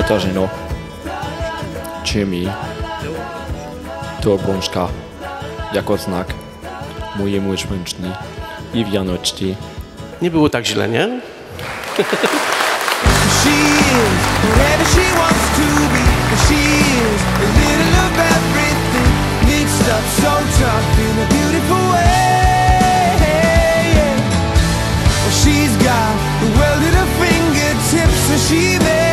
Katarzyno, Jimmy, to obrączka jako znak mojej miłości i wierności. Nie było tak źle, nie? She is whatever she wants to be. She is a little of everything, mixed up so tough in a beautiful way. Well, she's got the world at her fingertips, so she may